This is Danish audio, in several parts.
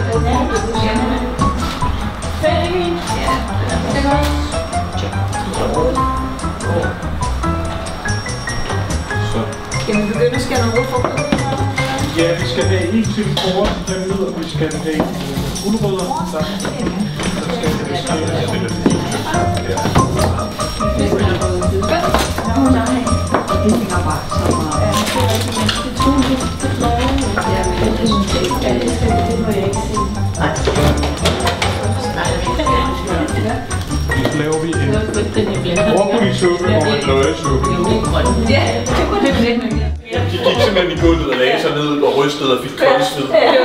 Skal vi begynde at skære nogle frugter? Ja, vi skal have en til forårs derude, og vi skal have gulerødder. Så skal vi skære. Så laver vi en broccolisuppe og en løgsuppe. De gik simpelthen i gulvet og lagde sig ned og rystede og fik koldsved.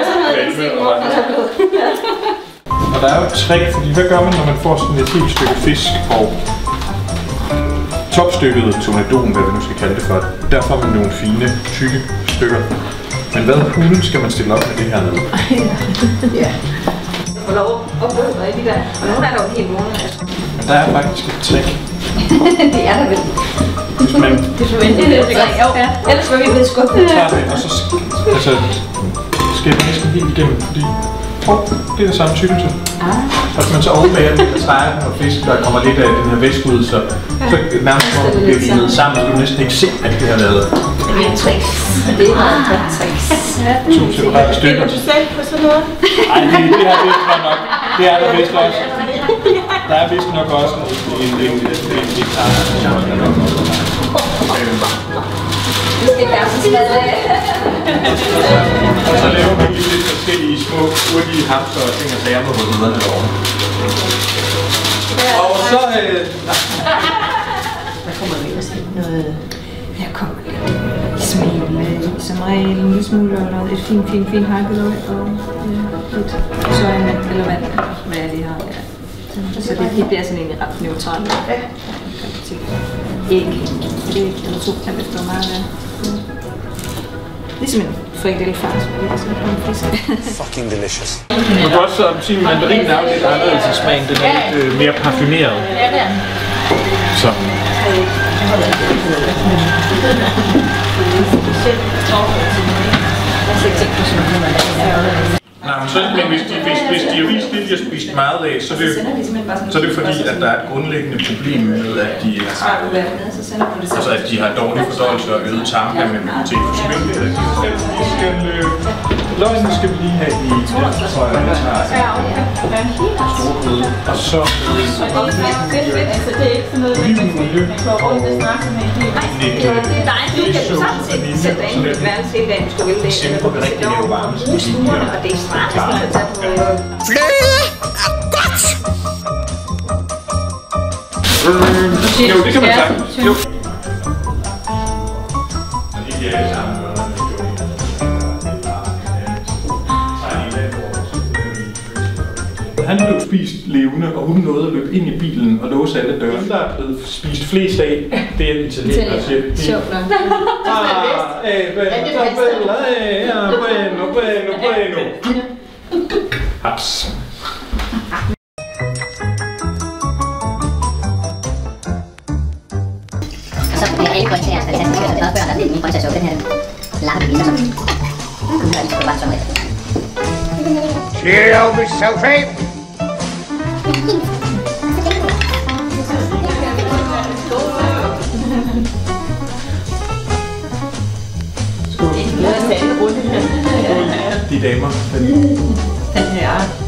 Og der er jo et trick, fordi hvad gør man, når man får sådan et helt stykke fisk og topstykket tornadon, hvad vi nu skal kalde det for. Der får man nogle fine, tykke stykker. Men hvad hulen skal man stille op med det her nede? Ja. Og lov at røre i de der. Og nogle er der jo helt måneder. Men der er faktisk et trick. Det er der vel. Hvis man... Det forventer det, ja. Ellers var vi blevet skuffet. tager det, og så skærer man næsten helt igennem, fordi det er det samme tykkelse. Og hvis man så ovenbag den, så streger den og fisk, der kommer lidt af den her væske ud, så nærmest når det bliver limet sammen, så kan du næsten ikke se, at det har været. Det er en tricks. Det er en tricks. 2 separate stykker. Finder du selv på sådan noget? Ej, det her det er nok. Det er der vist også. Der er vist nok også en Det skal være så smadret. Og så laver vi lige lidt forskellige små, hurtige hamster og ting og sager med rødderne derovre. Og så... Der kommer vi også noget... Her kommer lidt smil med så meget en lille smule og noget. Et fint hakkeløg og lidt søjne eller vand. Hvad er det her? Ja. Så det bliver sådan en ret neutral. Ja. Æg. Æg eller 2 kan det stå meget af. Ligesom en frikadellefars, fordi det er sådan en fisk. Fucking delicious. Man kan også sige, at mandarinen er jo lidt anderledes i smagen. Den er lidt mere parfumeret. Ja, det er. Så. Nej, men, men hvis de har vist det, de har spist meget af, så er det fordi, at der er et grundlæggende problem med, at de, altså, at de har dårlig fordøjelse og øget tarmpermeabilitet. Løgnen skal vi lige have i den, tror jeg, vi tager store gryde. Og så olivenolie og lidt simple, rigtig lave varme, så det bliver klart. Jo, det kan man sagtens. Jo. Han blev spist levende, og hun nåede at løbe ind i bilen og låse alle døre. Der er blevet spist flest af, det er italiener, siger. Sjovt nok. Bueno. Haps. Og så med alle grøntsager, så det er fantastisk, at der er lidt min grøntsagssuppe, den her lange biler, som gør lige så bare som rigtigt. Cheerio, Miss Selfie! De damer. Den her